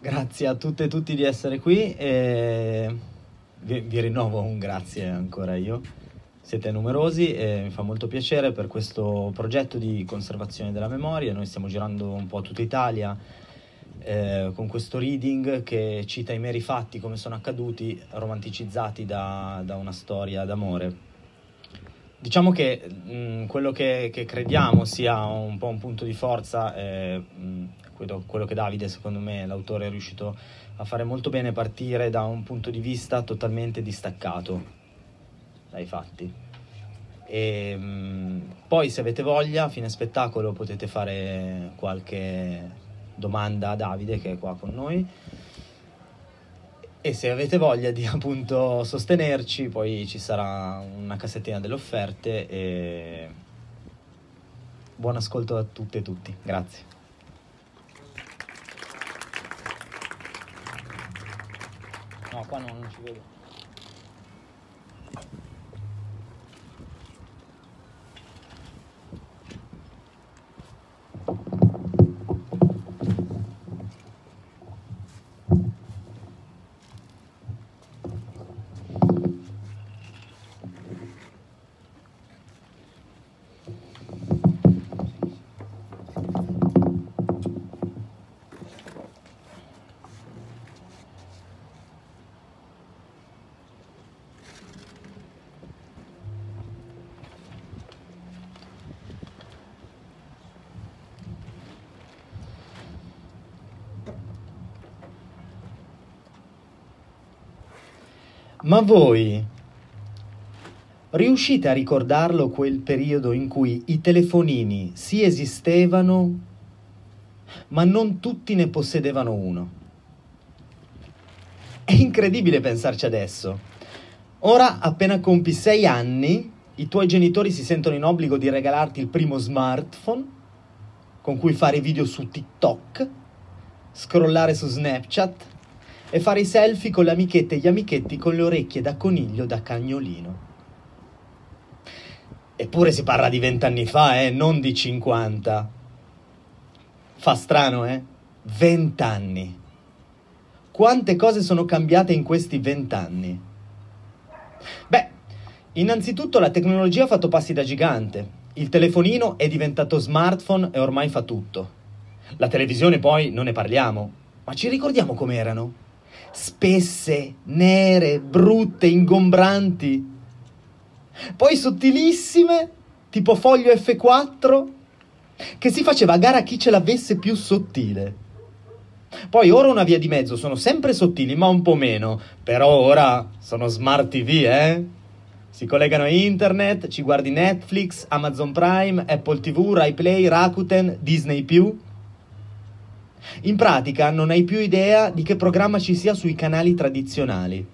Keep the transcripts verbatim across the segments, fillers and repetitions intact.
Grazie a tutte e tutti di essere qui e vi, vi rinnovo un grazie ancora io. Siete numerosi e mi fa molto piacere per questo progetto di conservazione della memoria. Noi stiamo girando un po' tutta Italia eh, con questo reading che cita i meri fatti come sono accaduti, romanticizzati da, da una storia d'amore. Diciamo che mh, quello che, che crediamo sia un po' un punto di forza, eh, mh, quello, quello che Davide, secondo me, l'autore è riuscito a fare molto bene, partire da un punto di vista totalmente distaccato dai fatti. E mh, poi, se avete voglia, a fine spettacolo potete fare qualche domanda a Davide, che è qua con noi. E se avete voglia di appunto sostenerci, poi ci sarà una cassettina delle offerte e buon ascolto a tutte e tutti. Grazie. No, qua non, non ci vedo. Ma voi riuscite a ricordarlo quel periodo in cui i telefonini sì esistevano, ma non tutti ne possedevano uno? È incredibile pensarci adesso. Ora, appena compi sei anni, i tuoi genitori si sentono in obbligo di regalarti il primo smartphone con cui fare video su TikTok, scrollare su Snapchat e fare i selfie con le amichette e gli amichetti con le orecchie da coniglio da cagnolino. Eppure si parla di vent'anni fa, eh, non di cinquanta. Fa strano, eh? Vent'anni. Quante cose sono cambiate in questi vent'anni? Beh, innanzitutto la tecnologia ha fatto passi da gigante. Il telefonino è diventato smartphone e ormai fa tutto. La televisione poi non ne parliamo, ma ci ricordiamo com'erano? Spesse, nere, brutte, ingombranti. Poi sottilissime, tipo foglio effe quattro, che si faceva a gara a chi ce l'avesse più sottile. Poi ora una via di mezzo, sono sempre sottili, ma un po' meno. Però ora sono smart tivù, eh? Si collegano a internet, ci guardi Netflix, Amazon Prime, Apple tivù, Rai Play, Rakuten, Disney più. In pratica non hai più idea di che programma ci sia sui canali tradizionali.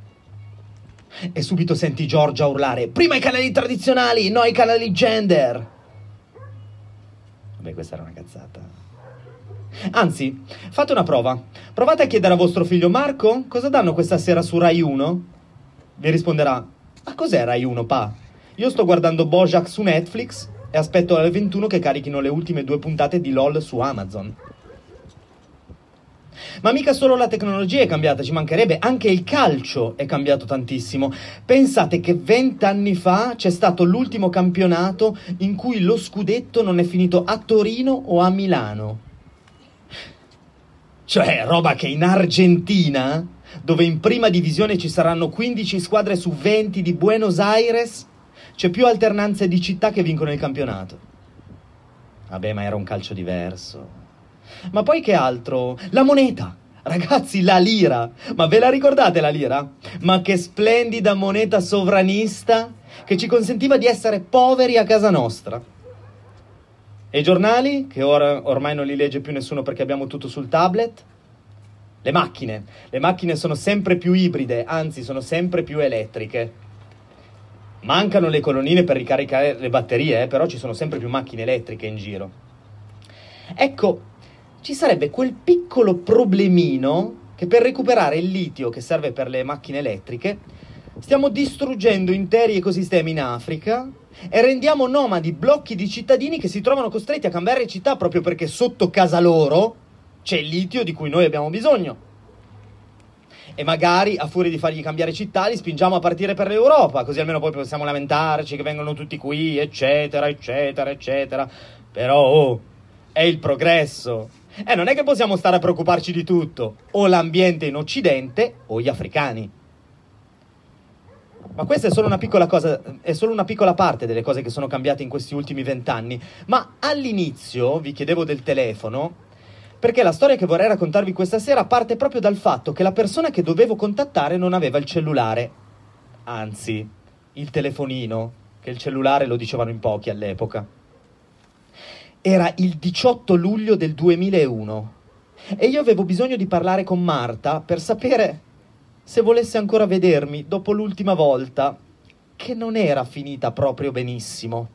E subito senti Giorgia urlare: prima i canali tradizionali, no i canali gender. Vabbè, questa era una cazzata. Anzi, fate una prova. Provate a chiedere a vostro figlio: Marco, cosa danno questa sera su Rai uno? Vi risponderà: ma cos'è Rai uno, pa? Io sto guardando Bojack su Netflix e aspetto alle ventuno che carichino le ultime due puntate di LOL su Amazon. Ma mica solo la tecnologia è cambiata, ci mancherebbe, anche il calcio è cambiato tantissimo. Pensate che vent'anni fa c'è stato l'ultimo campionato in cui lo scudetto non è finito a Torino o a Milano. Cioè, roba che in Argentina, dove in prima divisione ci saranno quindici squadre su venti di Buenos Aires, c'è più alternanze di città che vincono il campionato. Vabbè, ma era un calcio diverso. Ma poi che altro? La moneta! Ragazzi, la lira! Ma ve la ricordate la lira? Ma che splendida moneta sovranista che ci consentiva di essere poveri a casa nostra. E i giornali, che ora ormai non li legge più nessuno perché abbiamo tutto sul tablet? Le macchine. Le macchine sono sempre più ibride, anzi sono sempre più elettriche. Mancano le colonnine per ricaricare le batterie, eh, però ci sono sempre più macchine elettriche in giro. Ecco, ci sarebbe quel piccolo problemino che per recuperare il litio che serve per le macchine elettriche stiamo distruggendo interi ecosistemi in Africa e rendiamo nomadi blocchi di cittadini che si trovano costretti a cambiare città proprio perché sotto casa loro c'è il litio di cui noi abbiamo bisogno. E magari, a furia di fargli cambiare città, li spingiamo a partire per l'Europa, così almeno poi possiamo lamentarci che vengono tutti qui, eccetera, eccetera, eccetera. Però, oh, è il progresso. E non è che possiamo stare a preoccuparci di tutto. O l'ambiente in Occidente, o gli africani. Ma questa è solo una piccola cosa, è solo una piccola parte delle cose che sono cambiate in questi ultimi vent'anni. Ma all'inizio vi chiedevo del telefono, perché la storia che vorrei raccontarvi questa sera parte proprio dal fatto che la persona che dovevo contattare non aveva il cellulare. Anzi, il telefonino, che il cellulare lo dicevano in pochi all'epoca. Era il diciotto luglio del duemilauno e io avevo bisogno di parlare con Marta per sapere se volesse ancora vedermi dopo l'ultima volta, che non era finita proprio benissimo.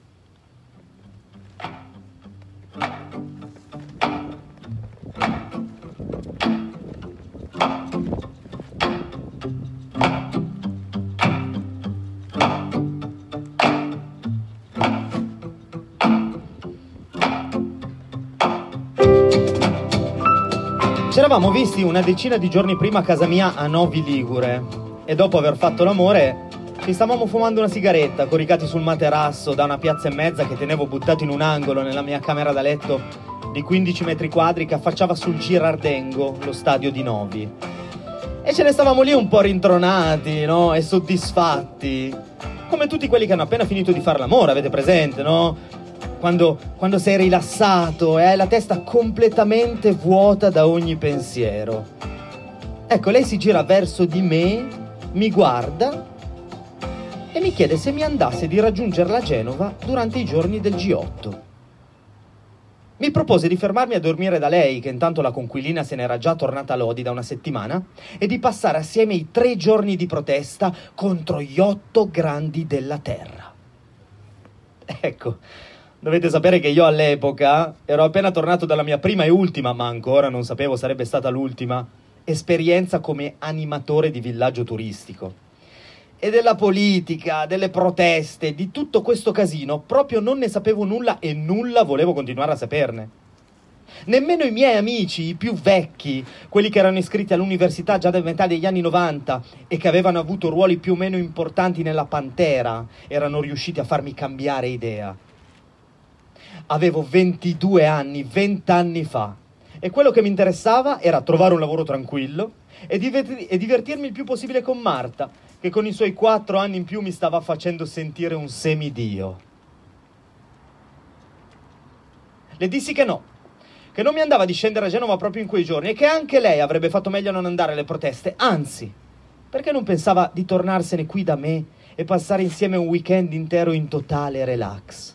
Ci eravamo visti una decina di giorni prima a casa mia a Novi Ligure e dopo aver fatto l'amore ci stavamo fumando una sigaretta coricati sul materasso da una piazza e mezza che tenevo buttato in un angolo nella mia camera da letto di quindici metri quadri che affacciava sul Girardengo, lo stadio di Novi. E ce ne stavamo lì un po' rintronati, no? E soddisfatti, come tutti quelli che hanno appena finito di fare l'amore, avete presente, no? Quando, quando sei rilassato e hai la testa completamente vuota da ogni pensiero. Ecco, lei si gira verso di me, mi guarda e mi chiede se mi andasse di raggiungerla a Genova durante i giorni del G otto. Mi propose di fermarmi a dormire da lei, che intanto la conquilina se n'era già tornata a Lodi da una settimana, e di passare assieme i tre giorni di protesta contro gli otto grandi della terra. Ecco, dovete sapere che io all'epoca ero appena tornato dalla mia prima e ultima, ma ancora non sapevo sarebbe stata l'ultima, esperienza come animatore di villaggio turistico. E della politica, delle proteste, di tutto questo casino proprio non ne sapevo nulla e nulla volevo continuare a saperne. Nemmeno i miei amici, i più vecchi, quelli che erano iscritti all'università già da metà degli anni novanta e che avevano avuto ruoli più o meno importanti nella Pantera, erano riusciti a farmi cambiare idea. Avevo ventidue anni, venti anni fa, e quello che mi interessava era trovare un lavoro tranquillo e, divertir- e divertirmi il più possibile con Marta, che con i suoi quattro anni in più mi stava facendo sentire un semidio. Le dissi che no, che non mi andava di scendere a Genova proprio in quei giorni e che anche lei avrebbe fatto meglio a non andare alle proteste, anzi, perché non pensava di tornarsene qui da me e passare insieme un weekend intero in totale relax.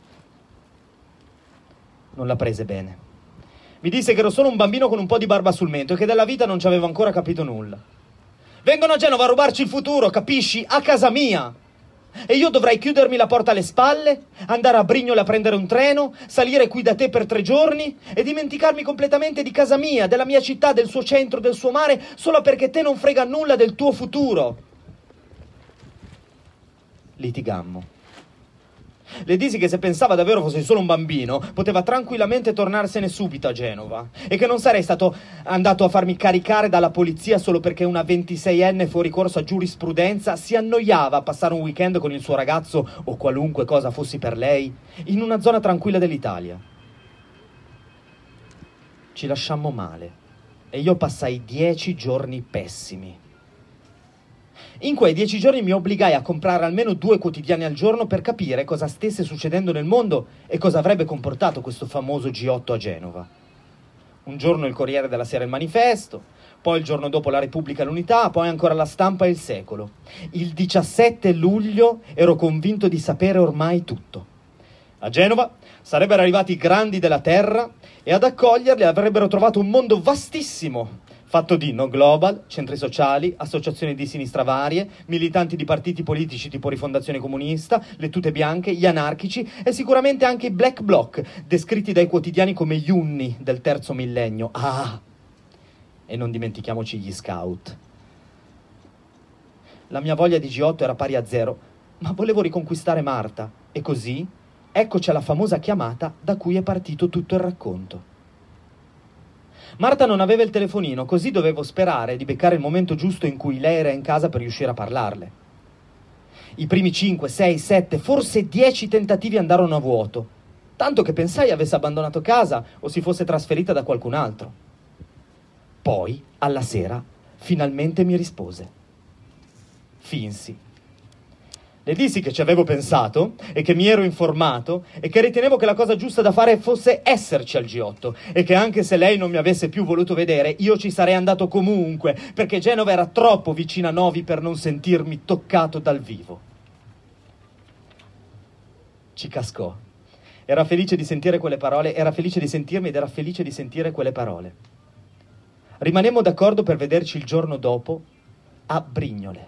Non la prese bene. Mi disse che ero solo un bambino con un po' di barba sul mento e che della vita non ci avevo ancora capito nulla. Vengono a Genova a rubarci il futuro, capisci? A casa mia! E io dovrei chiudermi la porta alle spalle, andare a Brignola a prendere un treno, salire qui da te per tre giorni e dimenticarmi completamente di casa mia, della mia città, del suo centro, del suo mare, solo perché te non frega nulla del tuo futuro. Litigammo. Le dissi che se pensava davvero fosse solo un bambino, poteva tranquillamente tornarsene subito a Genova e che non sarei stato andato a farmi caricare dalla polizia solo perché una ventiseienne fuori corso a giurisprudenza si annoiava a passare un weekend con il suo ragazzo o qualunque cosa fossi per lei in una zona tranquilla dell'Italia. Ci lasciammo male e io passai dieci giorni pessimi. In quei dieci giorni mi obbligai a comprare almeno due quotidiani al giorno per capire cosa stesse succedendo nel mondo e cosa avrebbe comportato questo famoso G otto a Genova. Un giorno il Corriere della Sera e il Manifesto, poi il giorno dopo la Repubblica e l'Unità, poi ancora la Stampa e il Secolo. Il diciassette luglio ero convinto di sapere ormai tutto. A Genova sarebbero arrivati i grandi della terra e ad accoglierli avrebbero trovato un mondo vastissimo, fatto di no global, centri sociali, associazioni di sinistra varie, militanti di partiti politici tipo Rifondazione Comunista, le tute bianche, gli anarchici e sicuramente anche i black bloc, descritti dai quotidiani come gli unni del terzo millennio. Ah! E non dimentichiamoci gli scout. La mia voglia di G otto era pari a zero, ma volevo riconquistare Marta. E così, eccoci alla famosa chiamata da cui è partito tutto il racconto. Marta non aveva il telefonino, così dovevo sperare di beccare il momento giusto in cui lei era in casa per riuscire a parlarle. I primi cinque, sei, sette, forse dieci tentativi andarono a vuoto, tanto che pensai avesse abbandonato casa o si fosse trasferita da qualcun altro. Poi, alla sera, finalmente mi rispose. Finsi. Le dissi che ci avevo pensato e che mi ero informato e che ritenevo che la cosa giusta da fare fosse esserci al G otto e che anche se lei non mi avesse più voluto vedere, io ci sarei andato comunque, perché Genova era troppo vicina a Novi per non sentirmi toccato dal vivo. Ci cascò. Era felice di sentire quelle parole, era felice di sentirmi ed era felice di sentire quelle parole. Rimanemmo d'accordo per vederci il giorno dopo a Brignole.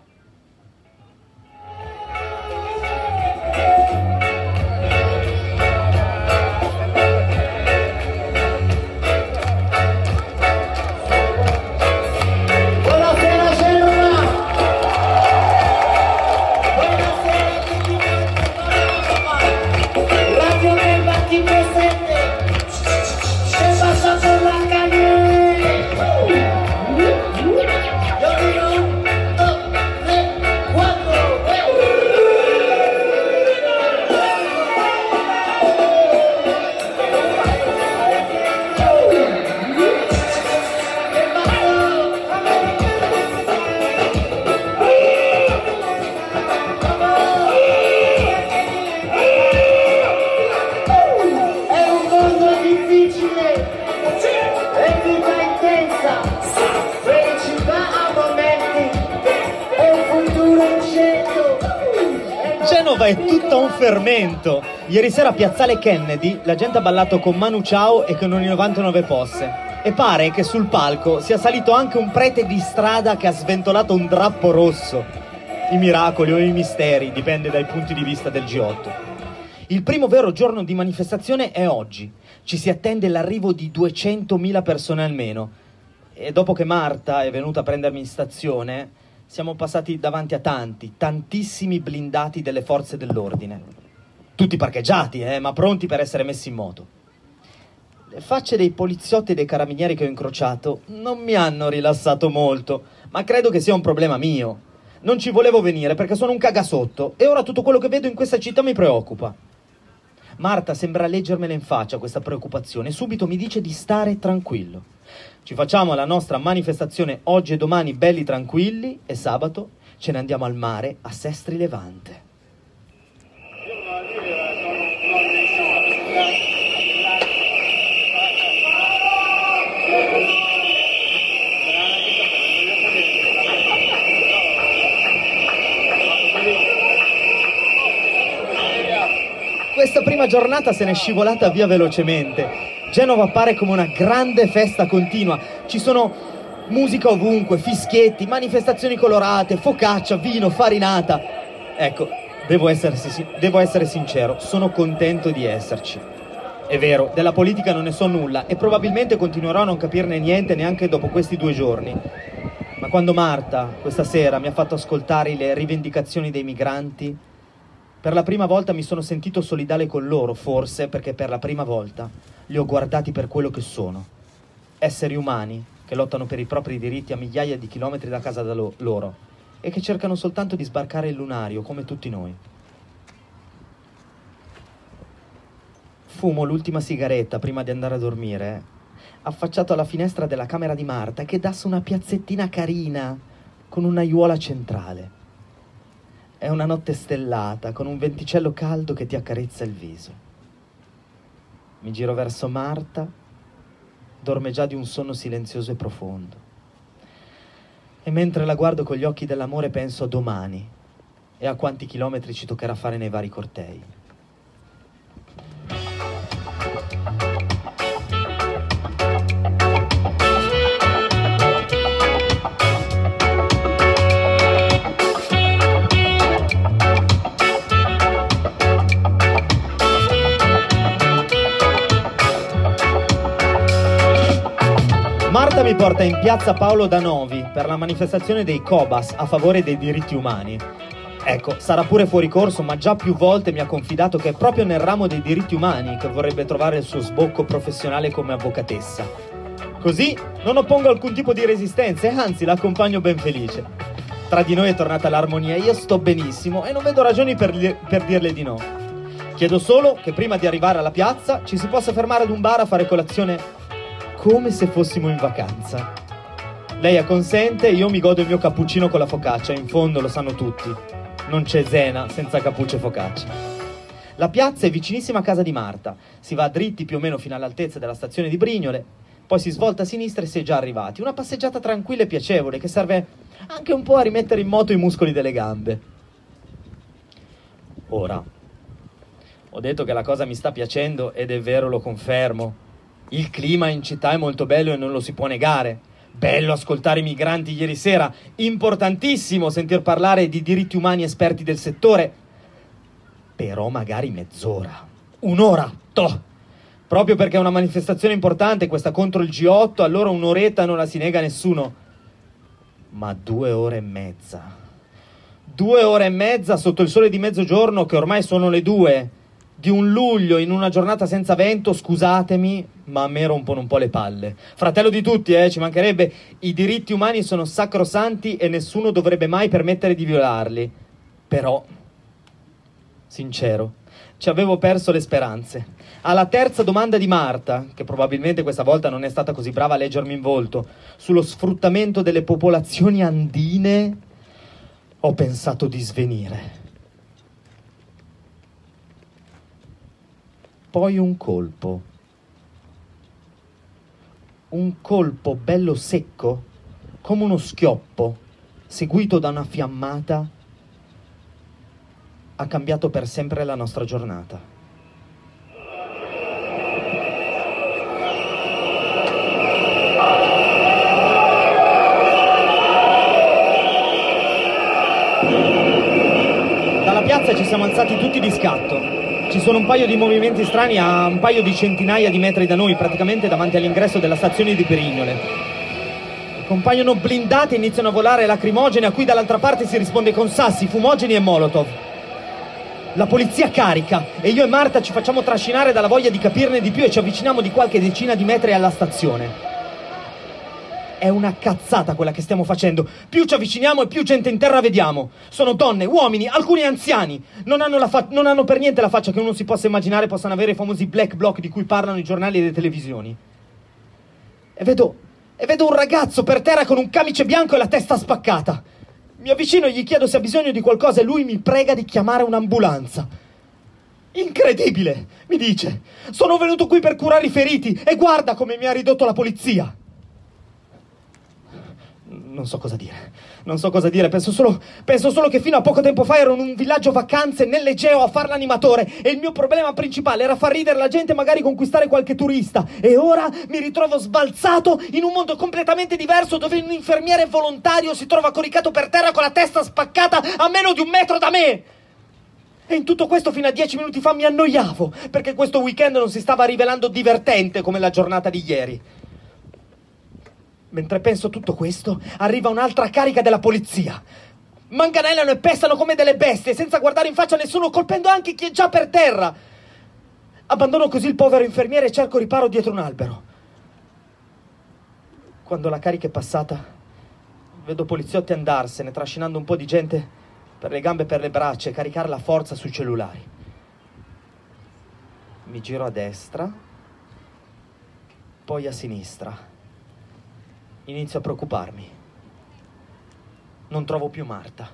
Genova è tutto un fermento. Ieri sera a Piazzale Kennedy la gente ha ballato con Manu Chao e con i novantanove posse. E pare che sul palco sia salito anche un prete di strada che ha sventolato un drappo rosso. I miracoli o i misteri, dipende dai punti di vista del G otto. Il primo vero giorno di manifestazione è oggi. Ci si attende l'arrivo di duecentomila persone almeno. E dopo che Marta è venuta a prendermi in stazione, siamo passati davanti a tanti, tantissimi blindati delle forze dell'ordine. Tutti parcheggiati, eh, ma pronti per essere messi in moto. Le facce dei poliziotti e dei carabinieri che ho incrociato non mi hanno rilassato molto, ma credo che sia un problema mio. Non ci volevo venire perché sono un cagasotto e ora tutto quello che vedo in questa città mi preoccupa. Marta sembra leggermela in faccia questa preoccupazione e subito mi dice di stare tranquillo. Ci facciamo la nostra manifestazione oggi e domani belli tranquilli e sabato ce ne andiamo al mare a Sestri Levante. Questa prima giornata se n'è scivolata via velocemente. Genova appare come una grande festa continua. Ci sono musica ovunque, fischietti, manifestazioni colorate, focaccia, vino, farinata. Ecco, devo essere, devo essere sincero, sono contento di esserci. È vero, della politica non ne so nulla e probabilmente continuerò a non capirne niente neanche dopo questi due giorni. Ma quando Marta, questa sera, mi ha fatto ascoltare le rivendicazioni dei migranti, per la prima volta mi sono sentito solidale con loro, forse perché per la prima volta li ho guardati per quello che sono. Esseri umani che lottano per i propri diritti a migliaia di chilometri da casa da lo- loro e che cercano soltanto di sbarcare il lunario come tutti noi. Fumo l'ultima sigaretta prima di andare a dormire, affacciato alla finestra della camera di Marta che dà su una piazzettina carina con un'aiuola centrale. È una notte stellata, con un venticello caldo che ti accarezza il viso. Mi giro verso Marta, dorme già di un sonno silenzioso e profondo. E mentre la guardo con gli occhi dell'amore penso a domani e a quanti chilometri ci toccherà fare nei vari cortei. Marta mi porta in piazza Paolo da Novi per la manifestazione dei Cobas a favore dei diritti umani. Ecco, sarà pure fuori corso, ma già più volte mi ha confidato che è proprio nel ramo dei diritti umani che vorrebbe trovare il suo sbocco professionale come avvocatessa. Così non oppongo alcun tipo di resistenza e anzi l'accompagno ben felice. Tra di noi è tornata l'armonia, io sto benissimo e non vedo ragioni per, li- per dirle di no. Chiedo solo che prima di arrivare alla piazza ci si possa fermare ad un bar a fare colazione come se fossimo in vacanza. Lei acconsente e io mi godo il mio cappuccino con la focaccia, in fondo lo sanno tutti, non c'è cena senza cappuccio e focaccia. La piazza è vicinissima a casa di Marta, si va dritti più o meno fino all'altezza della stazione di Brignole, poi si svolta a sinistra e si è già arrivati. Una passeggiata tranquilla e piacevole che serve anche un po' a rimettere in moto i muscoli delle gambe. Ora, ho detto che la cosa mi sta piacendo ed è vero, lo confermo. Il clima in città è molto bello e non lo si può negare. Bello ascoltare i migranti ieri sera, importantissimo sentir parlare di diritti umani esperti del settore. Però magari mezz'ora, un'ora, toh! Proprio perché è una manifestazione importante, questa contro il G otto, allora un'oretta non la si nega a nessuno. Ma due ore e mezza. Due ore e mezza sotto il sole di mezzogiorno, che ormai sono le due, di un luglio in una giornata senza vento, scusatemi, ma a me rompono un po' le palle. Fratello di tutti, eh, ci mancherebbe, i diritti umani sono sacrosanti e nessuno dovrebbe mai permettere di violarli. Però, sincero, ci avevo perso le speranze. Alla terza domanda di Marta, che probabilmente questa volta non è stata così brava a leggermi in volto, sullo sfruttamento delle popolazioni andine, ho pensato di svenire. Poi un colpo. Un colpo bello secco, come uno schioppo, seguito da una fiammata, ha cambiato per sempre la nostra giornata. Dalla piazza ci siamo alzati tutti di scatto. Ci sono un paio di movimenti strani a un paio di centinaia di metri da noi, praticamente davanti all'ingresso della stazione di Perignole. Compaiono blindati e iniziano a volare lacrimogene a cui dall'altra parte si risponde con sassi, fumogeni e molotov. La polizia carica e io e Marta ci facciamo trascinare dalla voglia di capirne di più e ci avviciniamo di qualche decina di metri alla stazione. È una cazzata quella che stiamo facendo. Più ci avviciniamo e più gente in terra vediamo. Sono donne, uomini, alcuni anziani. Non hanno, la fa- non hanno per niente la faccia che uno si possa immaginare possano avere i famosi black bloc di cui parlano i giornali e le televisioni. E vedo, e vedo un ragazzo per terra con un camice bianco e la testa spaccata. Mi avvicino e gli chiedo se ha bisogno di qualcosa e lui mi prega di chiamare un'ambulanza. Incredibile, mi dice. Sono venuto qui per curare i feriti e guarda come mi ha ridotto la polizia. Non so cosa dire, non so cosa dire, penso solo, penso solo che fino a poco tempo fa ero in un villaggio vacanze nell'Egeo a far l'animatore e il mio problema principale era far ridere la gente e magari conquistare qualche turista. E ora mi ritrovo sbalzato in un mondo completamente diverso dove un infermiere volontario si trova coricato per terra con la testa spaccata a meno di un metro da me. E in tutto questo fino a dieci minuti fa mi annoiavo perché questo weekend non si stava rivelando divertente come la giornata di ieri. Mentre penso tutto questo, arriva un'altra carica della polizia. Manganellano e pestano come delle bestie, senza guardare in faccia a nessuno, colpendo anche chi è già per terra. Abbandono così il povero infermiere e cerco riparo dietro un albero. Quando la carica è passata, vedo poliziotti andarsene, trascinando un po' di gente per le gambe e per le braccia e caricare la forza sui cellulari. Mi giro a destra, poi a sinistra. Inizio a preoccuparmi. Non trovo più Marta.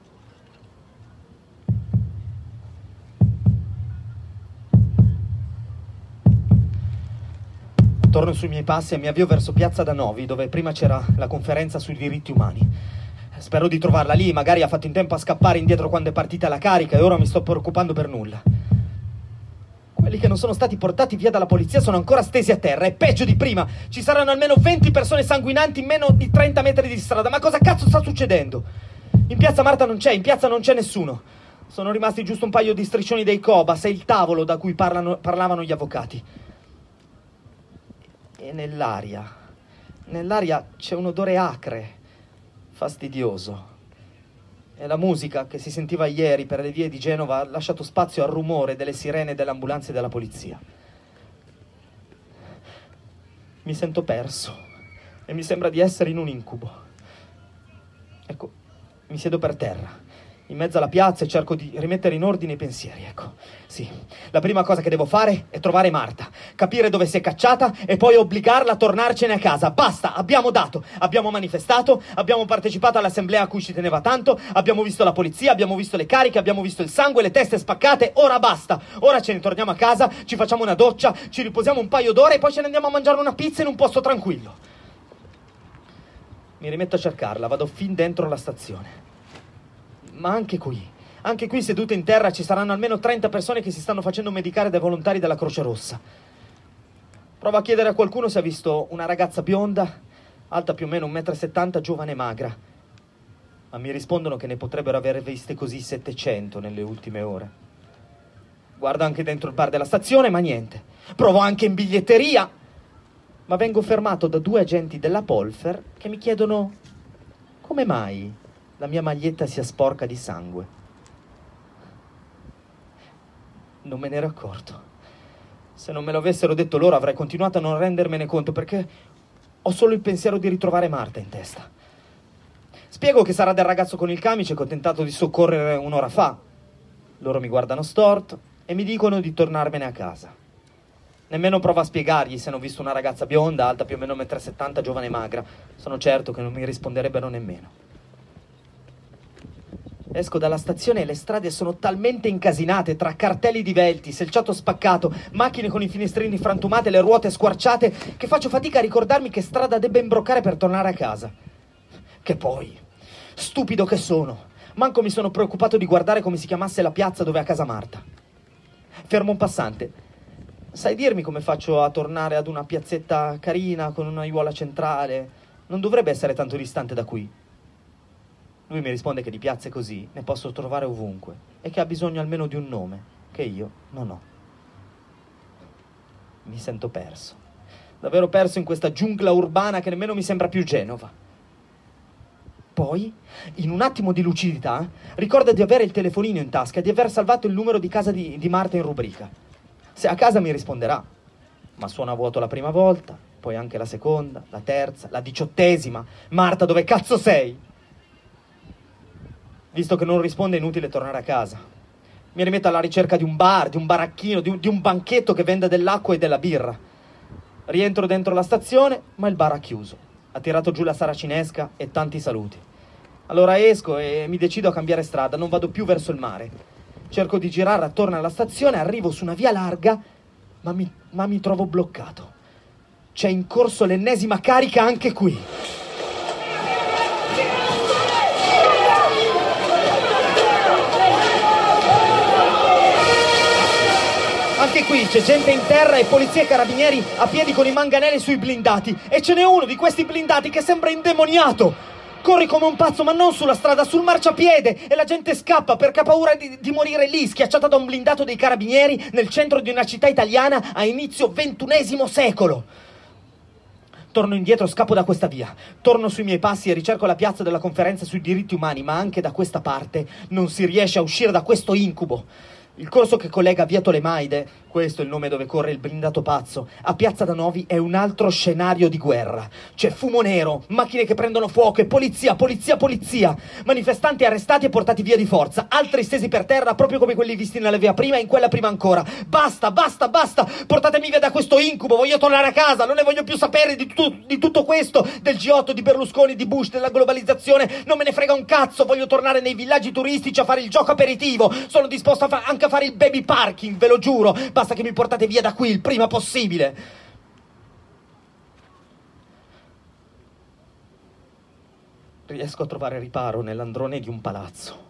Torno sui miei passi e mi avvio verso Piazza Danovi, dove prima c'era la conferenza sui diritti umani. Spero di trovarla lì, magari ha fatto in tempo a scappare indietro quando è partita la carica e ora mi sto preoccupando per nulla. Quelli che non sono stati portati via dalla polizia sono ancora stesi a terra, è peggio di prima. Ci saranno almeno venti persone sanguinanti in meno di trenta metri di strada. Ma cosa cazzo sta succedendo? In piazza Marta non c'è, in piazza non c'è nessuno. Sono rimasti giusto un paio di striscioni dei Cobas e il tavolo da cui parlano, parlavano gli avvocati. E nell'aria, nell'aria c'è un odore acre, fastidioso. E la musica che si sentiva ieri per le vie di Genova ha lasciato spazio al rumore delle sirene delle ambulanze e della polizia. Mi sento perso. e mi sembra di essere in un incubo. Ecco, mi siedo per terra, in mezzo alla piazza, e cerco di rimettere in ordine i pensieri, ecco. Sì, la prima cosa che devo fare è trovare Marta, capire dove si è cacciata e poi obbligarla a tornarcene a casa. Basta, abbiamo dato, abbiamo manifestato, abbiamo partecipato all'assemblea a cui ci teneva tanto, abbiamo visto la polizia, abbiamo visto le cariche, abbiamo visto il sangue, le teste spaccate, ora basta. Ora ce ne torniamo a casa, ci facciamo una doccia, ci riposiamo un paio d'ore e poi ce ne andiamo a mangiare una pizza in un posto tranquillo. Mi rimetto a cercarla, vado fin dentro la stazione. Ma anche qui, anche qui sedute in terra ci saranno almeno trenta persone che si stanno facendo medicare dai volontari della Croce Rossa. Provo a chiedere a qualcuno se ha visto una ragazza bionda, alta più o meno un metro e settanta, giovane e magra. Ma mi rispondono che ne potrebbero aver viste così settecento nelle ultime ore. Guardo anche dentro il bar della stazione, ma niente. Provo anche in biglietteria, ma vengo fermato da due agenti della Polfer che mi chiedono come mai la mia maglietta sia sporca di sangue. Non me ne ero accorto. Se non me lo avessero detto loro avrei continuato a non rendermene conto, perché ho solo il pensiero di ritrovare Marta in testa. Spiego che sarà del ragazzo con il camice che ho tentato di soccorrere un'ora fa. Loro mi guardano storto e mi dicono di tornarmene a casa. Nemmeno provo a spiegargli se hanno visto una ragazza bionda, alta più o meno un metro e settanta, giovane e magra. Sono certo che non mi risponderebbero nemmeno. Esco dalla stazione e le strade sono talmente incasinate, tra cartelli divelti, selciato spaccato, macchine con i finestrini frantumate e le ruote squarciate, che faccio fatica a ricordarmi che strada debba imbroccare per tornare a casa. Che poi, stupido che sono, manco mi sono preoccupato di guardare come si chiamasse la piazza dove è a casa Marta. Fermo un passante. Sai dirmi come faccio a tornare ad una piazzetta carina con una aiuola centrale? Non dovrebbe essere tanto distante da qui. Lui mi risponde che di piazze così ne posso trovare ovunque e che ha bisogno almeno di un nome, che io non ho. Mi sento perso, davvero perso in questa giungla urbana che nemmeno mi sembra più Genova. Poi, in un attimo di lucidità, ricordo di avere il telefonino in tasca e di aver salvato il numero di casa di, di Marta in rubrica. Se a casa mi risponderà, ma suona vuoto la prima volta, poi anche la seconda, la terza, la diciottesima. Marta, dove cazzo sei? Visto che non risponde è inutile tornare a casa. Mi rimetto alla ricerca di un bar, di un baracchino, di un, di un banchetto che venda dell'acqua e della birra. Rientro dentro la stazione, ma il bar ha chiuso. Ha tirato giù la saracinesca e tanti saluti. Allora esco e mi decido a cambiare strada, non vado più verso il mare. Cerco di girare attorno alla stazione, arrivo su una via larga, ma mi, ma mi trovo bloccato. C'è in corso l'ennesima carica anche qui. Anche qui c'è gente in terra e polizia e carabinieri a piedi con i manganelli sui blindati. E ce n'è uno di questi blindati che sembra indemoniato. Corri come un pazzo, ma non sulla strada, sul marciapiede, e la gente scappa perché ha paura di, di morire lì, schiacciata da un blindato dei carabinieri nel centro di una città italiana a inizio ventunesimo secolo. Torno indietro, scappo da questa via, torno sui miei passi e ricerco la piazza della Conferenza sui diritti umani, ma anche da questa parte non si riesce a uscire da questo incubo. Il corso che collega via Tolemaide, questo è il nome dove corre il blindato pazzo, a Piazza da Novi è un altro scenario di guerra. C'è fumo nero, macchine che prendono fuoco e polizia, polizia, polizia. Manifestanti arrestati e portati via di forza, altri stesi per terra proprio come quelli visti nella via prima e in quella prima ancora. Basta, basta, basta, portatemi via da questo incubo, voglio tornare a casa, non ne voglio più sapere di, tu- di tutto questo, del G otto, di Berlusconi, di Bush, della globalizzazione, non me ne frega un cazzo, voglio tornare nei villaggi turistici a fare il gioco aperitivo, sono disposto a fa- anche a fare il baby parking, ve lo giuro, basta che mi portate via da qui il prima possibile. Riesco a trovare riparo nell'androne di un palazzo.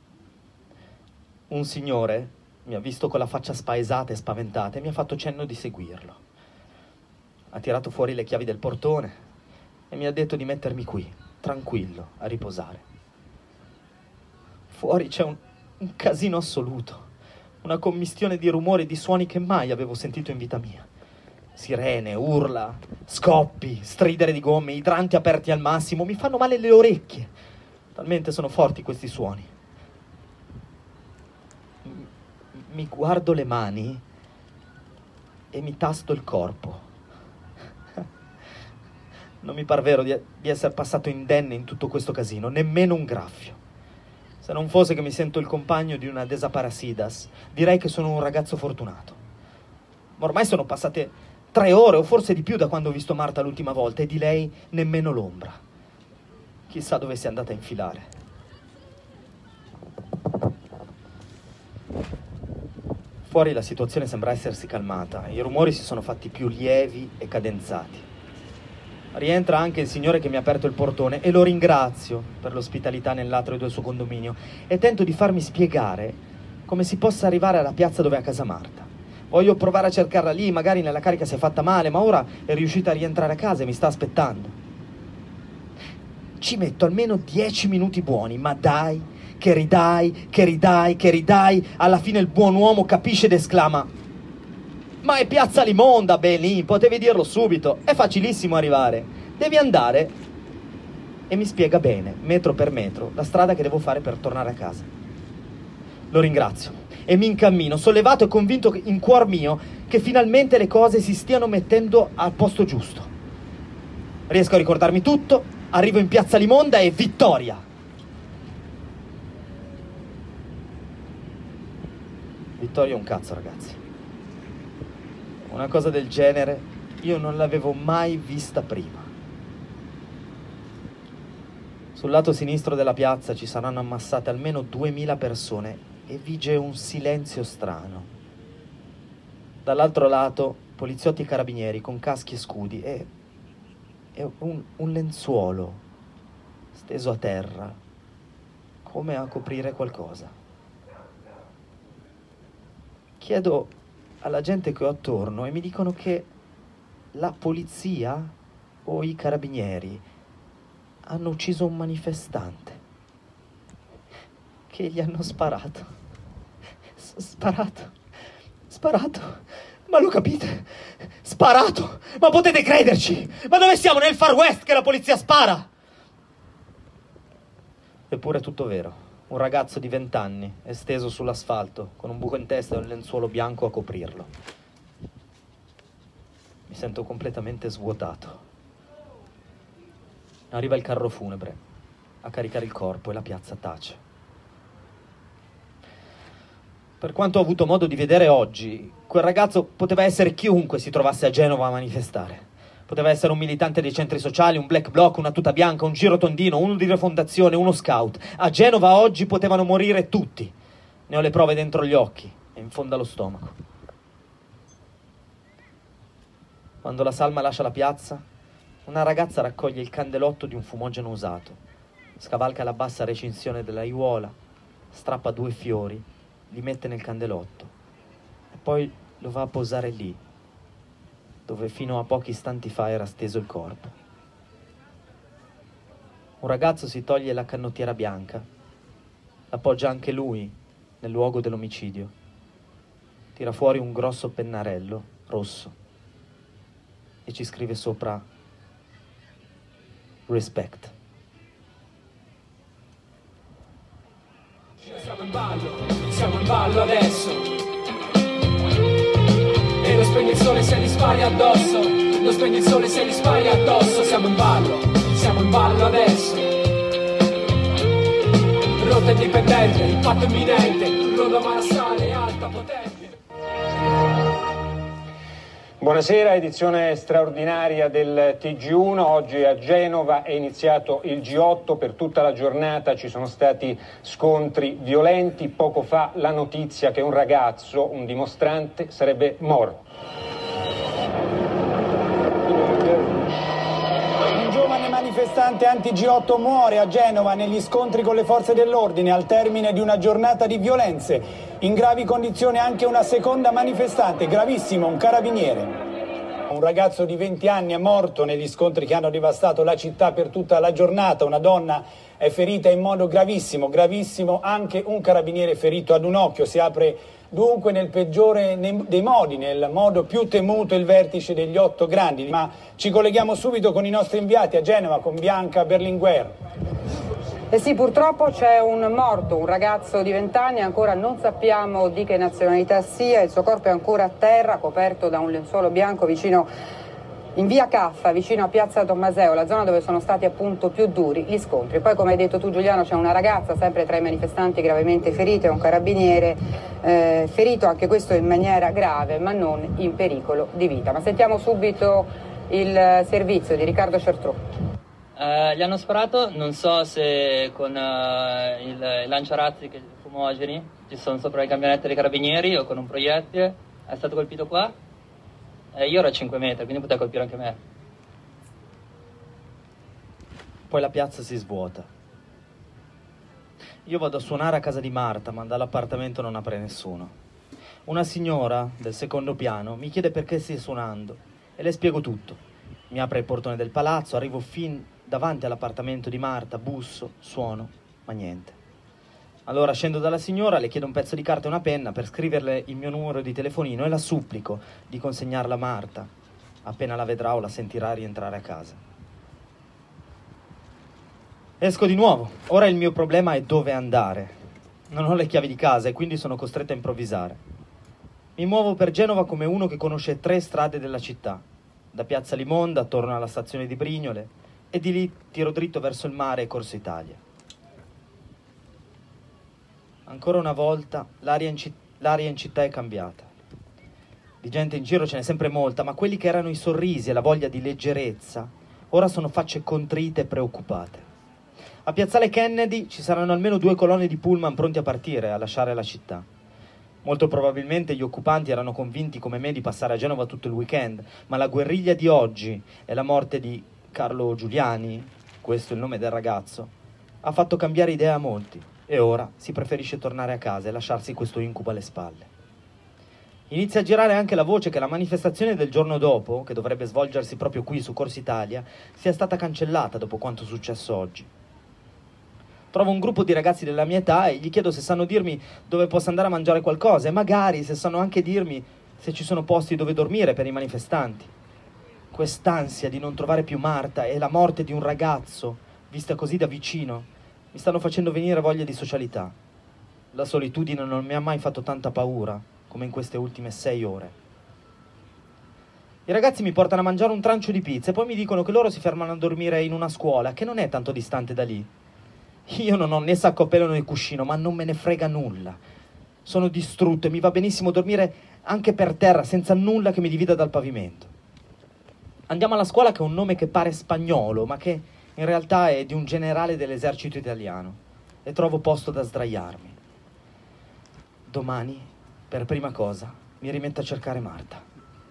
Un signore mi ha visto con la faccia spaesata e spaventata e mi ha fatto cenno di seguirlo. Ha tirato fuori le chiavi del portone e mi ha detto di mettermi qui, tranquillo, a riposare. Fuori c'è un, un casino assoluto. Una commistione di rumori e di suoni che mai avevo sentito in vita mia. Sirene, urla, scoppi, stridere di gomme, idranti aperti al massimo, mi fanno male le orecchie. Talmente sono forti questi suoni. M- mi guardo le mani e mi tasto il corpo. Non mi par vero di, di essere passato indenne in tutto questo casino, nemmeno un graffio. Se non fosse che mi sento il compagno di una desaparecidas, direi che sono un ragazzo fortunato. Ormai sono passate tre ore o forse di più da quando ho visto Marta l'ultima volta e di lei nemmeno l'ombra. Chissà dove sia andata a infilare. Fuori la situazione sembra essersi calmata, i rumori si sono fatti più lievi e cadenzati. Rientra anche il signore che mi ha aperto il portone e lo ringrazio per l'ospitalità nell'atrio del suo condominio e tento di farmi spiegare come si possa arrivare alla piazza dove è a casa Marta. Voglio provare a cercarla lì, magari nella carica si è fatta male, ma ora è riuscita a rientrare a casa e mi sta aspettando. Ci metto almeno dieci minuti buoni, ma dai, che ridai, che ridai, che ridai, alla fine il buon uomo capisce ed esclama: ma è Piazza Limonda, Belin, potevi dirlo subito, è facilissimo arrivare, devi andare. E mi spiega bene, metro per metro, la strada che devo fare per tornare a casa. Lo ringrazio e mi incammino, sollevato e convinto in cuor mio che finalmente le cose si stiano mettendo al posto giusto. Riesco a ricordarmi tutto, arrivo in Piazza Limonda e vittoria! Vittoria è un cazzo, ragazzi. Una cosa del genere io non l'avevo mai vista prima. Sul lato sinistro della piazza ci saranno ammassate almeno duemila persone e vige un silenzio strano. Dall'altro lato poliziotti e carabinieri con caschi e scudi e, e un, un lenzuolo steso a terra come a coprire qualcosa. Chiedo alla gente che ho attorno e mi dicono che la polizia o i carabinieri hanno ucciso un manifestante, che gli hanno sparato. S- sparato, sparato, ma lo capite? Sparato, ma potete crederci? Ma dove siamo? Nel Far West che la polizia spara? Eppure è tutto vero. Un ragazzo di vent'anni è steso sull'asfalto con un buco in testa e un lenzuolo bianco a coprirlo. Mi sento completamente svuotato. Arriva il carro funebre a caricare il corpo e la piazza tace. Per quanto ho avuto modo di vedere oggi, quel ragazzo poteva essere chiunque si trovasse a Genova a manifestare. Poteva essere un militante dei centri sociali, un black bloc, una tuta bianca, un girotondino, uno di Rifondazione, uno scout. A Genova oggi potevano morire tutti. Ne ho le prove dentro gli occhi e in fondo allo stomaco. Quando la salma lascia la piazza, una ragazza raccoglie il candelotto di un fumogeno usato, scavalca la bassa recinzione della aiuola, strappa due fiori, li mette nel candelotto e poi lo va a posare lì, dove fino a pochi istanti fa era steso il corpo. Un ragazzo si toglie la canottiera bianca, appoggia anche lui nel luogo dell'omicidio, tira fuori un grosso pennarello rosso e ci scrive sopra respect. Siamo in ballo, siamo in ballo adesso. E lo spegne il sole se gli spari addosso. Lo spegne il sole se gli spari addosso. Siamo in ballo, siamo in ballo adesso. Rotta indipendente, impatto imminente. Roda marassale, alta potente. Buonasera, edizione straordinaria del T G uno. Oggi a Genova è iniziato il G otto, per tutta la giornata ci sono stati scontri violenti. Poco fa la notizia che un ragazzo, un dimostrante, sarebbe morto. Un giovane manifestante anti-G otto muore a Genova negli scontri con le forze dell'ordine al termine di una giornata di violenze. In gravi condizioni anche una seconda manifestante, gravissimo, un carabiniere. Un ragazzo di venti anni è morto negli scontri che hanno devastato la città per tutta la giornata. Una donna è ferita in modo gravissimo, gravissimo anche un carabiniere ferito ad un occhio. Si apre dunque nel peggiore dei modi, nel modo più temuto, il vertice degli otto grandi. Ma ci colleghiamo subito con i nostri inviati a Genova, con Bianca Berlinguer. Eh sì, purtroppo c'è un morto, un ragazzo di vent'anni, ancora non sappiamo di che nazionalità sia, il suo corpo è ancora a terra, coperto da un lenzuolo bianco vicino in via Caffa, vicino a piazza Tommaseo, la zona dove sono stati appunto più duri gli scontri. Poi, come hai detto tu Giuliano, c'è una ragazza sempre tra i manifestanti gravemente ferita e un carabiniere eh, ferito, anche questo in maniera grave ma non in pericolo di vita. Ma sentiamo subito il servizio di Riccardo Certrò. Uh, gli hanno sparato, non so se con uh, il, il lanciarazzi che, fumogeni, ci sono sopra le camionette dei carabinieri o con un proiettile. È stato colpito qua. Eh, io ero a cinque metri, quindi poteva colpire anche me. Poi la piazza si svuota. Io vado a suonare a casa di Marta, ma dall'appartamento non apre nessuno. Una signora del secondo piano mi chiede perché stia suonando e le spiego tutto. Mi apre il portone del palazzo, arrivo fin davanti all'appartamento di Marta, busso, suono, ma niente. Allora scendo dalla signora, le chiedo un pezzo di carta e una penna per scriverle il mio numero di telefonino e la supplico di consegnarla a Marta. Appena la vedrà o la sentirà rientrare a casa. Esco di nuovo. Ora il mio problema è dove andare. Non ho le chiavi di casa e quindi sono costretto a improvvisare. Mi muovo per Genova come uno che conosce tre strade della città. Da Piazza Limonda, torno alla stazione di Brignole e di lì tiro dritto verso il mare e Corso Italia. Ancora una volta l'aria in, citt- l'aria in città è cambiata. Di gente in giro ce n'è sempre molta, ma quelli che erano i sorrisi e la voglia di leggerezza ora sono facce contrite e preoccupate. A Piazzale Kennedy ci saranno almeno due colonne di pullman pronti a partire, a lasciare la città. Molto probabilmente gli occupanti erano convinti come me di passare a Genova tutto il weekend, ma la guerriglia di oggi e la morte di Carlo Giuliani, questo è il nome del ragazzo, ha fatto cambiare idea a molti. E ora si preferisce tornare a casa e lasciarsi questo incubo alle spalle. Inizia a girare anche la voce che la manifestazione del giorno dopo, che dovrebbe svolgersi proprio qui su Corso Italia, sia stata cancellata dopo quanto successo oggi. Trovo un gruppo di ragazzi della mia età e gli chiedo se sanno dirmi dove posso andare a mangiare qualcosa e magari se sanno anche dirmi se ci sono posti dove dormire per i manifestanti. Quest'ansia di non trovare più Marta e la morte di un ragazzo, vista così da vicino, mi stanno facendo venire voglia di socialità. La solitudine non mi ha mai fatto tanta paura come in queste ultime sei ore. I ragazzi mi portano a mangiare un trancio di pizza e poi mi dicono che loro si fermano a dormire in una scuola che non è tanto distante da lì. Io non ho né sacco a pelo né cuscino, ma non me ne frega nulla. Sono distrutto e mi va benissimo dormire anche per terra, senza nulla che mi divida dal pavimento. Andiamo alla scuola che ha un nome che pare spagnolo, ma che in realtà è di un generale dell'esercito italiano, e trovo posto da sdraiarmi. Domani, per prima cosa, mi rimetto a cercare Marta.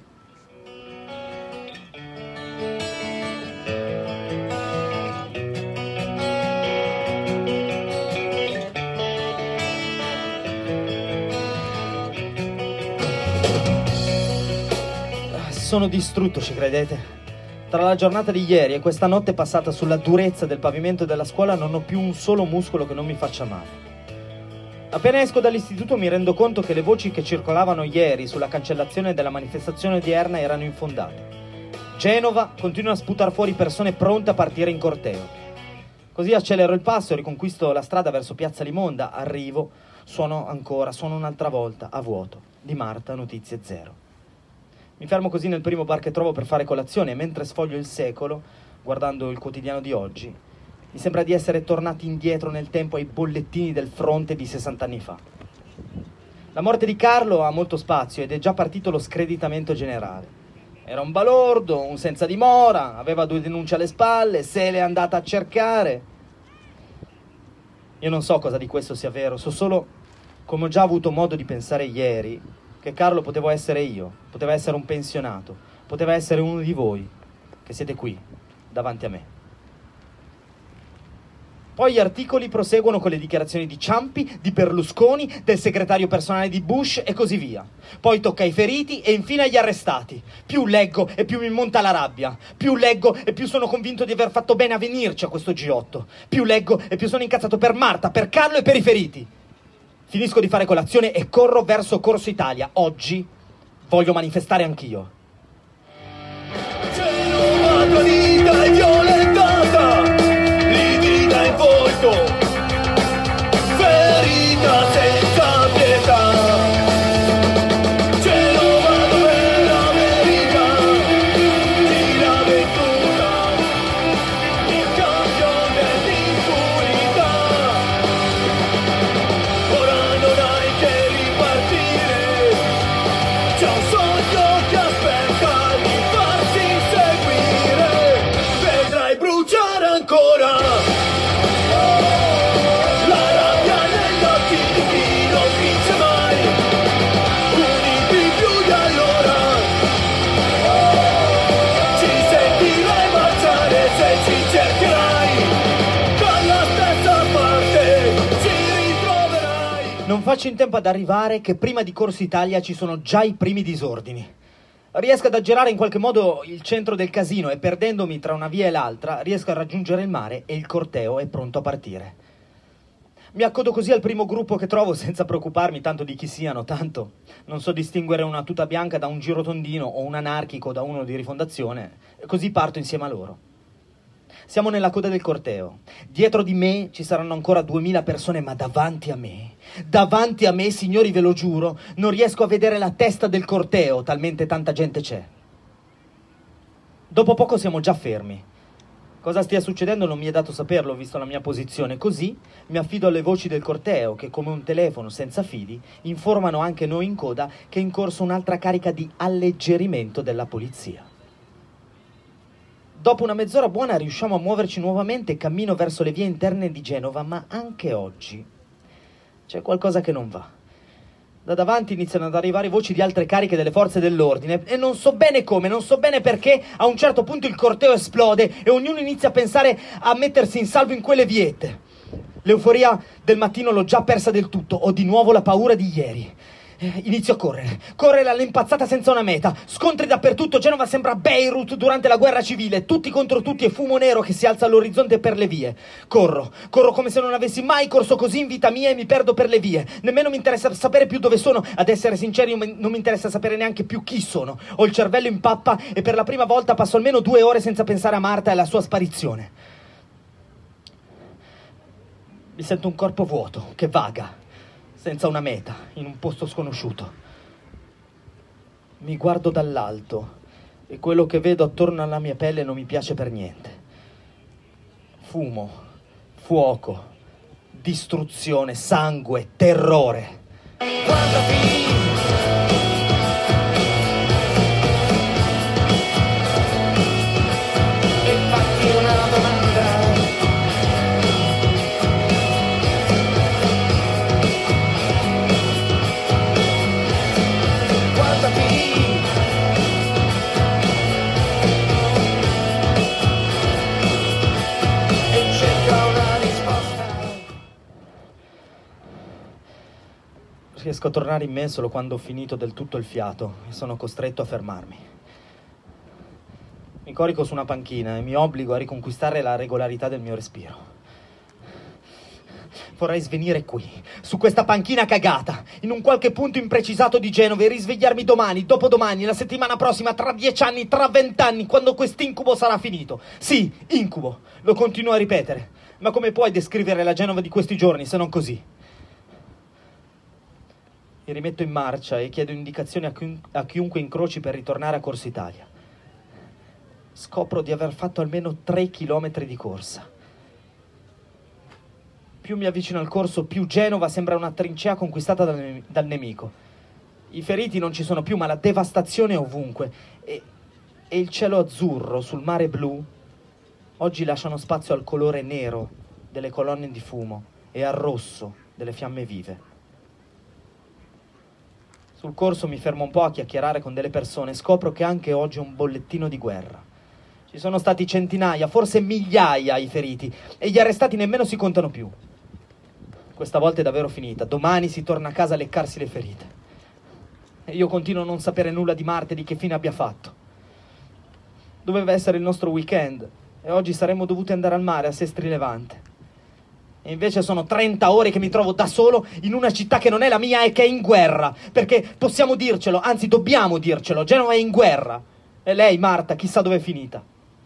Sono distrutto, ci credete? Tra la giornata di ieri e questa notte passata sulla durezza del pavimento della scuola non ho più un solo muscolo che non mi faccia male. Appena esco dall'istituto mi rendo conto che le voci che circolavano ieri sulla cancellazione della manifestazione odierna erano infondate. Genova continua a sputar fuori persone pronte a partire in corteo. Così accelero il passo e riconquisto la strada verso Piazza Limonda. Arrivo, suono ancora, suono un'altra volta, a vuoto. Di Marta notizie zero. Mi fermo così nel primo bar che trovo per fare colazione e mentre sfoglio il Secolo, guardando il quotidiano di oggi, mi sembra di essere tornati indietro nel tempo ai bollettini del fronte di sessanta anni fa. La morte di Carlo ha molto spazio ed è già partito lo screditamento generale. Era un balordo, un senza dimora, aveva due denunce alle spalle, se l'è andata a cercare. Io non so cosa di questo sia vero, so solo, come ho già avuto modo di pensare ieri, che Carlo potevo essere io, poteva essere un pensionato, poteva essere uno di voi, che siete qui, davanti a me. Poi gli articoli proseguono con le dichiarazioni di Ciampi, di Berlusconi, del segretario personale di Bush e così via. Poi tocca ai feriti e infine agli arrestati. Più leggo e più mi monta la rabbia. Più leggo e più sono convinto di aver fatto bene a venirci a questo G otto. Più leggo e più sono incazzato per Marta, per Carlo e per i feriti. Finisco di fare colazione e corro verso Corso Italia. Oggi voglio manifestare anch'io. Genova, tua vita è violentata, livida in volto, ferita senza pietà. Genova dove la verità ti Non faccio in tempo ad arrivare che prima di Corso Italia ci sono già i primi disordini. Riesco ad aggirare in qualche modo il centro del casino e perdendomi tra una via e l'altra riesco a raggiungere il mare e il corteo è pronto a partire. Mi accodo così al primo gruppo che trovo senza preoccuparmi tanto di chi siano, tanto non so distinguere una tuta bianca da un girotondino o un anarchico da uno di Rifondazione, e così parto insieme a loro. Siamo nella coda del corteo. Dietro di me ci saranno ancora duemila persone, ma davanti a me, davanti a me, signori, ve lo giuro, non riesco a vedere la testa del corteo, talmente tanta gente c'è. Dopo poco siamo già fermi. Cosa stia succedendo non mi è dato saperlo, visto la mia posizione. Così mi affido alle voci del corteo, che come un telefono senza fili informano anche noi in coda che è in corso un'altra carica di alleggerimento della polizia. Dopo una mezz'ora buona riusciamo a muoverci nuovamente e cammino verso le vie interne di Genova, ma anche oggi c'è qualcosa che non va. Da davanti iniziano ad arrivare voci di altre cariche delle forze dell'ordine e non so bene come, non so bene perché a un certo punto il corteo esplode e ognuno inizia a pensare a mettersi in salvo in quelle viette. L'euforia del mattino l'ho già persa del tutto, ho di nuovo la paura di ieri. Inizio a correre, correre all'impazzata senza una meta, scontri dappertutto, Genova sembra Beirut durante la guerra civile, tutti contro tutti e fumo nero che si alza all'orizzonte per le vie. Corro, corro come se non avessi mai corso così in vita mia e mi perdo per le vie. Nemmeno mi interessa sapere più dove sono, ad essere sinceri non mi interessa sapere neanche più chi sono. Ho il cervello in pappa e per la prima volta passo almeno due ore senza pensare a Marta e alla sua sparizione. Mi sento un corpo vuoto, che vaga, senza una meta, in un posto sconosciuto. Mi guardo dall'alto e quello che vedo attorno alla mia pelle non mi piace per niente. Fumo, fuoco, distruzione, sangue, terrore. Guardati! E fatti una domanda. Riesco a tornare in me solo quando ho finito del tutto il fiato e sono costretto a fermarmi. Mi corico su una panchina e mi obbligo a riconquistare la regolarità del mio respiro. Vorrei svenire qui, su questa panchina cagata, in un qualche punto imprecisato di Genova e risvegliarmi domani, dopodomani, la settimana prossima, tra dieci anni, tra vent'anni, quando quest'incubo sarà finito. Sì, incubo, lo continuo a ripetere. Ma come puoi descrivere la Genova di questi giorni se non così? Mi rimetto in marcia e chiedo indicazioni a, chi- a chiunque incroci per ritornare a Corso Italia. Scopro di aver fatto almeno tre chilometri di corsa. Più mi avvicino al corso, più Genova sembra una trincea conquistata dal, ne- dal nemico. I feriti non ci sono più, ma la devastazione è ovunque. E, e il cielo azzurro sul mare blu oggi lasciano spazio al colore nero delle colonne di fumo e al rosso delle fiamme vive. Sul corso mi fermo un po' a chiacchierare con delle persone e scopro che anche oggi è un bollettino di guerra. Ci sono stati centinaia, forse migliaia i feriti e gli arrestati nemmeno si contano più. Questa volta è davvero finita, domani si torna a casa a leccarsi le ferite. E io continuo a non sapere nulla di Marta e di che fine abbia fatto. Doveva essere il nostro weekend e oggi saremmo dovuti andare al mare a Sestri Levante. E invece sono trenta ore che mi trovo da solo in una città che non è la mia e che è in guerra. Perché possiamo dircelo, anzi dobbiamo dircelo, Genova è in guerra. E lei, Marta, chissà dove è finita.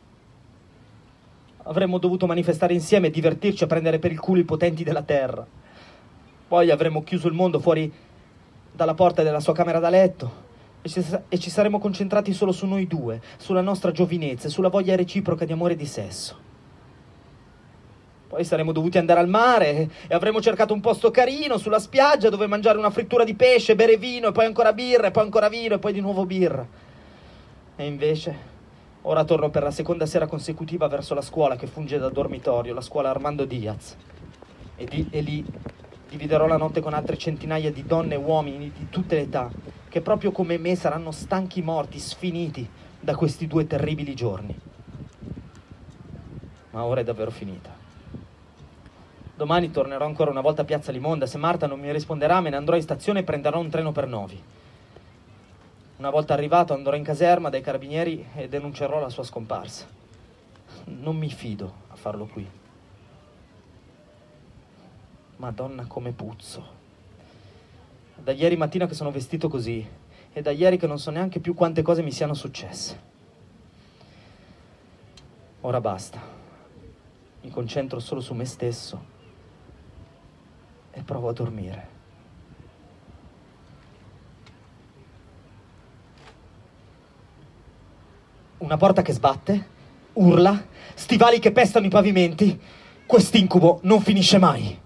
Avremmo dovuto manifestare insieme e divertirci a prendere per il culo i potenti della terra. Poi avremmo chiuso il mondo fuori dalla porta della sua camera da letto e ci, e ci saremmo concentrati solo su noi due, sulla nostra giovinezza e sulla voglia reciproca di amore e di sesso. Poi saremmo dovuti andare al mare e avremmo cercato un posto carino sulla spiaggia dove mangiare una frittura di pesce, bere vino e poi ancora birra e poi ancora vino e poi di nuovo birra. E invece ora torno per la seconda sera consecutiva verso la scuola che funge da dormitorio, la scuola Armando Diaz. E, di, e lì dividerò la notte con altre centinaia di donne e uomini di tutte le età che proprio come me saranno stanchi morti, sfiniti da questi due terribili giorni. Ma ora è davvero finita. Domani tornerò ancora una volta a Piazza Limonda. Se Marta non mi risponderà, me ne andrò in stazione e prenderò un treno per Novi. Una volta arrivato andrò in caserma dai carabinieri e denuncerò la sua scomparsa. Non mi fido a farlo qui. Madonna come puzzo. Da ieri mattina che sono vestito così e da ieri che non so neanche più quante cose mi siano successe. Ora basta. Mi concentro solo su me stesso e provo a dormire. Una porta che sbatte, urla, stivali che pestano i pavimenti. Quest'incubo non finisce mai.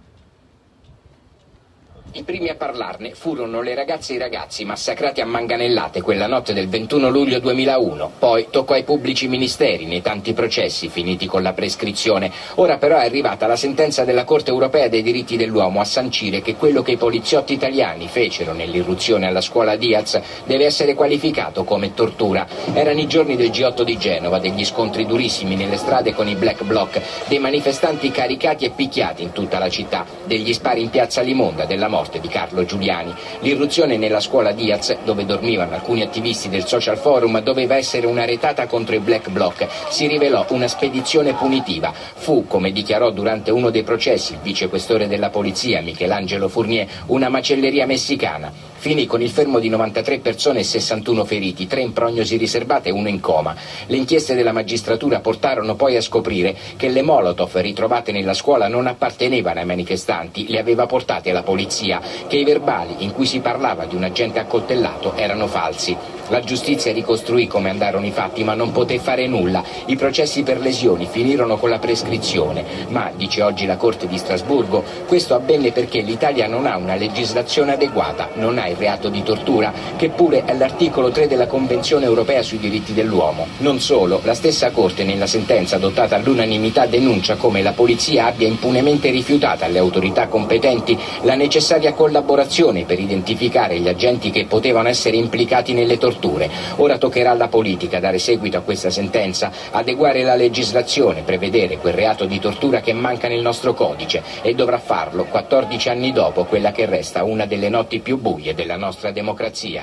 I primi a parlarne furono le ragazze e i ragazzi massacrati a manganellate quella notte del ventuno luglio duemilauno. Poi toccò ai pubblici ministeri nei tanti processi finiti con la prescrizione. Ora però è arrivata la sentenza della Corte Europea dei diritti dell'uomo a sancire che quello che i poliziotti italiani fecero nell'irruzione alla scuola Diaz deve essere qualificato come tortura. Erano i giorni del G otto di Genova, degli scontri durissimi nelle strade con i black bloc, dei manifestanti caricati e picchiati in tutta la città, degli spari in piazza Limonda, della morte di Carlo Giuliani. L'irruzione nella scuola Diaz, dove dormivano alcuni attivisti del Social Forum, doveva essere una retata contro i black bloc. Si rivelò una spedizione punitiva. Fu, come dichiarò durante uno dei processi il vicequestore della polizia Michelangelo Fournier, una macelleria messicana. Finì con il fermo di novantatré persone e sessantuno feriti, tre in prognosi riservata e uno in coma. Le inchieste della magistratura portarono poi a scoprire che le Molotov ritrovate nella scuola non appartenevano ai manifestanti, le aveva portate la polizia, che i verbali in cui si parlava di un agente accoltellato erano falsi. La giustizia ricostruì come andarono i fatti, ma non poté fare nulla. I processi per lesioni finirono con la prescrizione, ma, dice oggi la Corte di Strasburgo, questo avvenne perché l'Italia non ha una legislazione adeguata, non ha il reato di tortura, che pure è l'articolo tre della Convenzione europea sui diritti dell'uomo. Non solo, la stessa Corte nella sentenza adottata all'unanimità denuncia come la polizia abbia impunemente rifiutato alle autorità competenti la necessaria collaborazione per identificare gli agenti che potevano essere implicati nelle torture. Ora toccherà alla politica dare seguito a questa sentenza, adeguare la legislazione, prevedere quel reato di tortura che manca nel nostro codice, e dovrà farlo quattordici anni dopo quella che resta una delle notti più buie della nostra democrazia.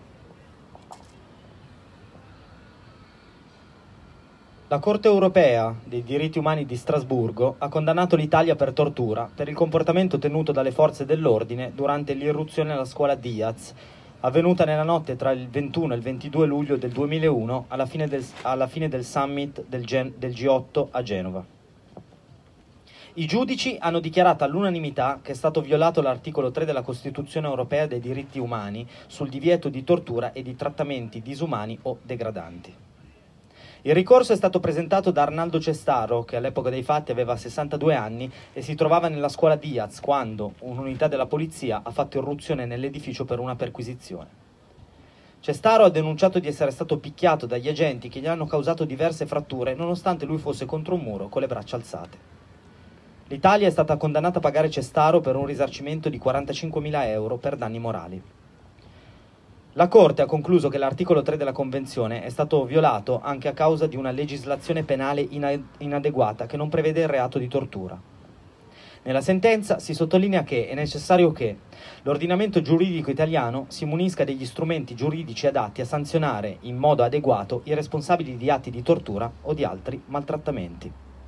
La Corte Europea dei diritti umani di Strasburgo ha condannato l'Italia per tortura per il comportamento tenuto dalle forze dell'ordine durante l'irruzione alla scuola Diaz, avvenuta nella notte tra il ventuno e il ventidue luglio del duemilauno alla fine del, alla fine del summit del, Gen, del G otto a Genova. I giudici hanno dichiarato all'unanimità che è stato violato l'articolo tre della Costituzione Europea dei diritti umani sul divieto di tortura e di trattamenti disumani o degradanti. Il ricorso è stato presentato da Arnaldo Cestaro, che all'epoca dei fatti aveva sessantadue anni e si trovava nella scuola Diaz quando un'unità della polizia ha fatto irruzione nell'edificio per una perquisizione. Cestaro ha denunciato di essere stato picchiato dagli agenti che gli hanno causato diverse fratture nonostante lui fosse contro un muro con le braccia alzate. L'Italia è stata condannata a pagare Cestaro per un risarcimento di quarantacinquemila euro per danni morali. La Corte ha concluso che l'articolo tre della Convenzione è stato violato anche a causa di una legislazione penale inadeguata che non prevede il reato di tortura. Nella sentenza si sottolinea che è necessario che l'ordinamento giuridico italiano si munisca degli strumenti giuridici adatti a sanzionare in modo adeguato i responsabili di atti di tortura o di altri maltrattamenti.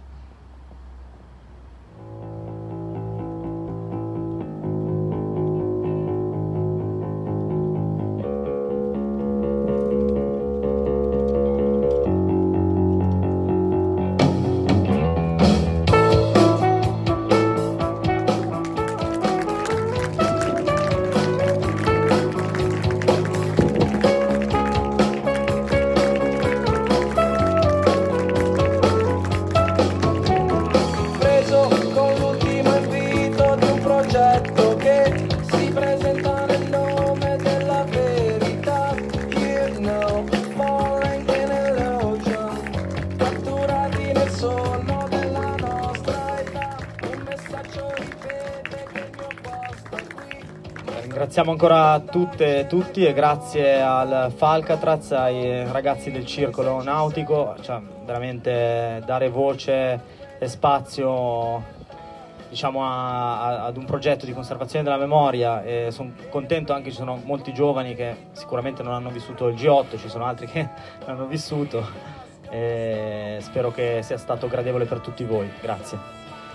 Ringraziamo ancora tutte e tutti e grazie al Falcatraz, ai ragazzi del Circolo Nautico, cioè veramente dare voce e spazio diciamo, a, a, ad un progetto di conservazione della memoria, e sono contento anche, ci sono molti giovani che sicuramente non hanno vissuto il G otto, ci sono altri che l'hanno vissuto, e spero che sia stato gradevole per tutti voi. Grazie.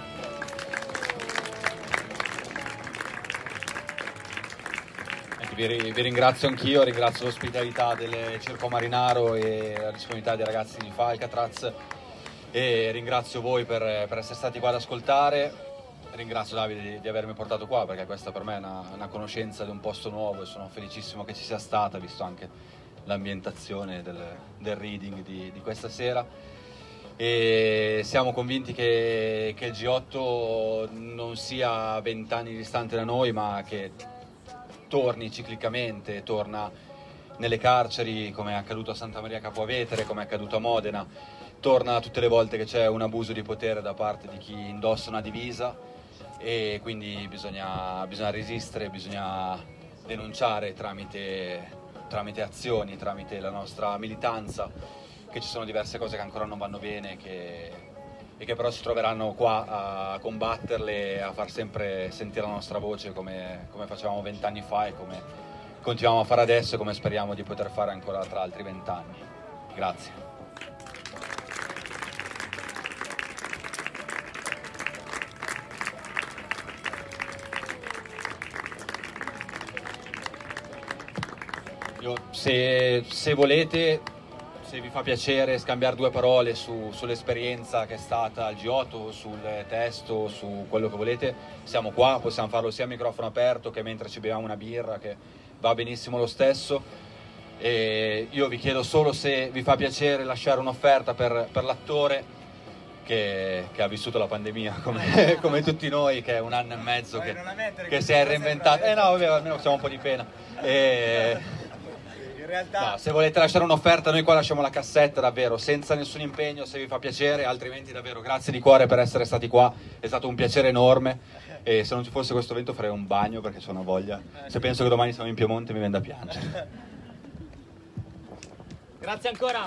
Vi, vi ringrazio anch'io, ringrazio l'ospitalità del Circo Marinaro e la disponibilità dei ragazzi di Falcatraz, e ringrazio voi per, per essere stati qua ad ascoltare. Ringrazio Davide di, di avermi portato qua, perché questa per me è una, una conoscenza di un posto nuovo e sono felicissimo che ci sia stata, visto anche l'ambientazione del, del reading di, di questa sera. E siamo convinti che, che il G otto non sia vent'anni distante da noi, ma che torni ciclicamente, torna nelle carceri, come è accaduto a Santa Maria Capua Vetere, come è accaduto a Modena, torna tutte le volte che c'è un abuso di potere da parte di chi indossa una divisa, e quindi bisogna, bisogna resistere, bisogna denunciare tramite, tramite azioni, tramite la nostra militanza, che ci sono diverse cose che ancora non vanno bene, che, e che però si troveranno qua a combatterle e a far sempre sentire la nostra voce come, come facevamo vent'anni fa e come continuiamo a fare adesso, e come speriamo di poter fare ancora tra altri vent'anni. Grazie. Io, se, se volete, se vi fa piacere scambiare due parole su, sull'esperienza che è stata al G otto, sul testo, su quello che volete, siamo qua, possiamo farlo sia a microfono aperto che mentre ci beviamo una birra, che va benissimo lo stesso. E io vi chiedo solo se vi fa piacere lasciare un'offerta per, per l'attore che, che ha vissuto la pandemia come, come tutti noi, che è un anno e mezzo che, che si è reinventato. Eh no, vabbè, almeno facciamo un po' di pena. E... No, se volete lasciare un'offerta, noi qua lasciamo la cassetta, davvero, senza nessun impegno, se vi fa piacere, altrimenti davvero grazie di cuore per essere stati qua, è stato un piacere enorme, e se non ci fosse questo vento farei un bagno perché c'ho una voglia, se penso che domani siamo in Piemonte mi viene da piangere. Grazie ancora.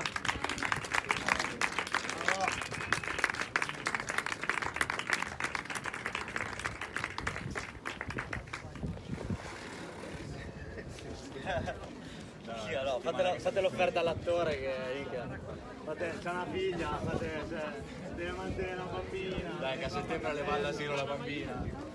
No, fatelo, fate l'offerta all'attore che fate, c'ha una figlia, fate, cioè, deve mantenere una bambina. Dai, che a settembre le va all'asilo la bambina.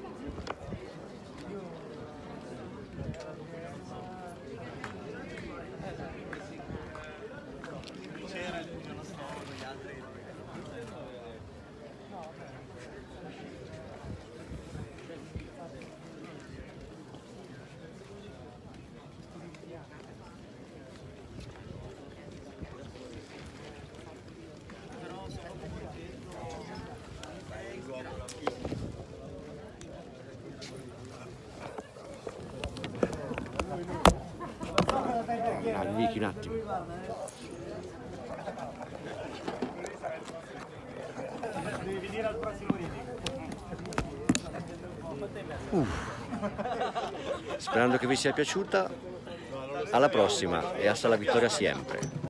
Vicky, un attimo. Devi dire al prossimo uh. Sperando che vi sia piaciuta, alla prossima e hasta la vittoria siempre.